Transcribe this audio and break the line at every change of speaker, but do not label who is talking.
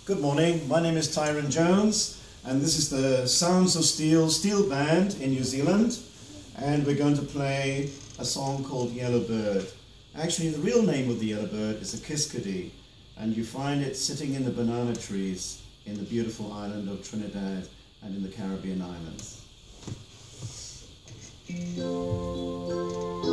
Good morning, my name is Tyrone Jones and this is the Sounds of Steel Band in New Zealand, and we're going to play a song called Yellow Bird. Actually, the real name of the yellow bird is a kiskadee, and you find it sitting in the banana trees in the beautiful island of Trinidad and in the Caribbean islands.